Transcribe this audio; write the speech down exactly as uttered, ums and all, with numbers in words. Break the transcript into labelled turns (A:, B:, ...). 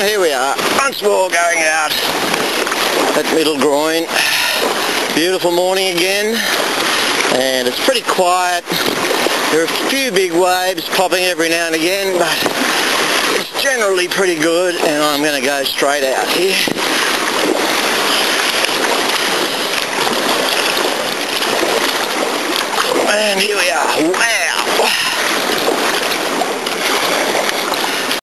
A: And here we are, once more going out at Middle Groyne. Beautiful morning again, and it's pretty quiet. There are a few big waves popping every now and again, but it's generally pretty good, and I'm going to go straight out here. And here we are. Wow!